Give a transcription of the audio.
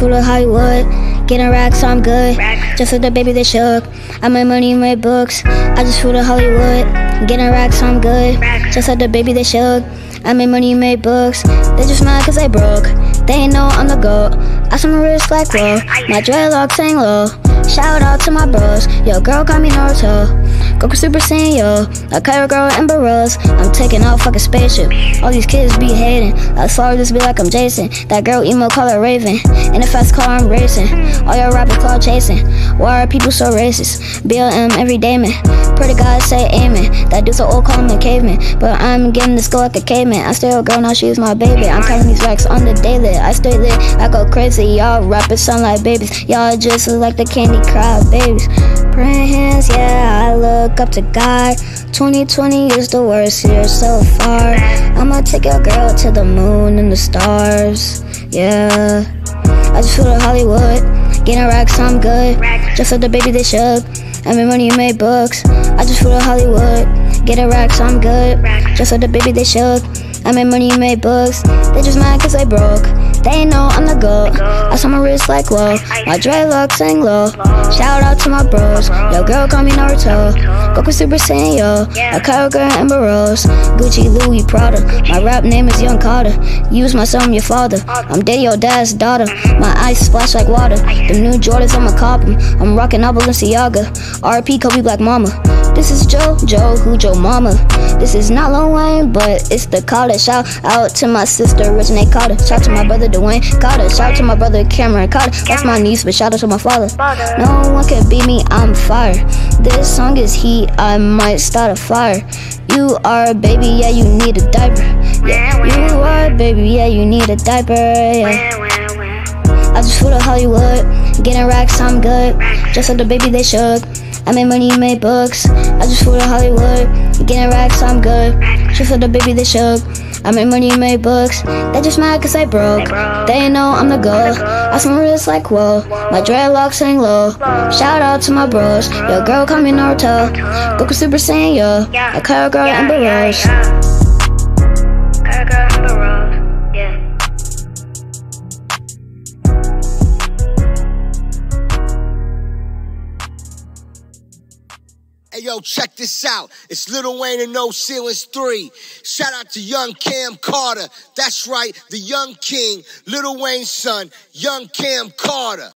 flew to Hollywood, getting racks, I'm good. Just like the baby they shook. I made money, made books. I just flew to Hollywood, getting racks, I'm good. Just like the baby they shook. I made money, made books. They just mad cause they broke. They ain't know I'm the GOAT. I saw my wrist like whoa. My dreadlocks hang low. Shout out to my bros. Yo, girl call me Naruto. Goku Super Saiyan, yo. A Kyra girl and Barros. I'm taking out fucking spaceship. All these kids be hating. I saw this be like I'm Jason. That girl emo call her Raven. In a fast car I'm racing. All your rappers cloud chasing. Why are people so racist? BLM every day, man. Pretty God say amen. That dude's so old, call him a caveman. But I'm getting this go like a caveman. I still a girl, now she's my baby. I'm counting these racks on the daily. I stay lit, I go crazy. Y'all rappers sound like babies. Y'all just look like the candy cry babies. Praying hands, yeah, I look up to God. 2020 is the worst year so far. I'ma take your girl to the moon and the stars. Yeah, I just flew to Hollywood, getting racks, I'm good. Just like the baby they shook. I made money, made books. I just flew to Hollywood, getting racks, I'm good. Just like the baby they shook. I made money, made books. They just mad cause they broke. They know I'm the GOAT. I saw my wrist like whoa. My dreadlocks hang low. Shout out to my bros. Yo, girl call me Naruto. Goku Super Saiyan, yo. A Kyra girl and Barros. Gucci, Louis, Prada. My rap name is Young Carter. Use my son, your father. I'm dating your dad's daughter. My eyes splash like water. The new Jordans, I'ma cop 'em. I'm rocking out Balenciaga. RP Kobe Black Mama. This is Joe, who Joe Mama. This is not Lil Wayne, but it's the Carter. Shout out to my sister, Rich Nate Carter. Shout out to my brother, Dwayne Carter. Shout out to my brother, Cameron Carter. That's my niece, but shout out to my father. No one can beat me, I'm fire. This song is heat, I might start a fire. You are a baby, yeah, you need a diaper. Yeah, you are a baby, yeah, you need a diaper. Yeah. I just flew to Hollywood, getting racks, I'm good. Just like the baby they shook. I made money, made books. I just flew to Hollywood, getting racks, I'm good. Just like the baby they shook. I made money, made books. They just mad cause they broke. They know I'm the GOAT. I saw my wrist like whoa. My dreadlocks hang low. Shout out to my bros. Yo, girl call me Naruto. Goku Super Saiyan, yo. A Kyra girl and Barros. Kyra girl and Barros, yeah. Hey, yo, check this out. It's Lil Wayne and No Ceilings 3. Shout out to young Cam Carter. That's right, the young king, Lil Wayne's son, young Cam Carter.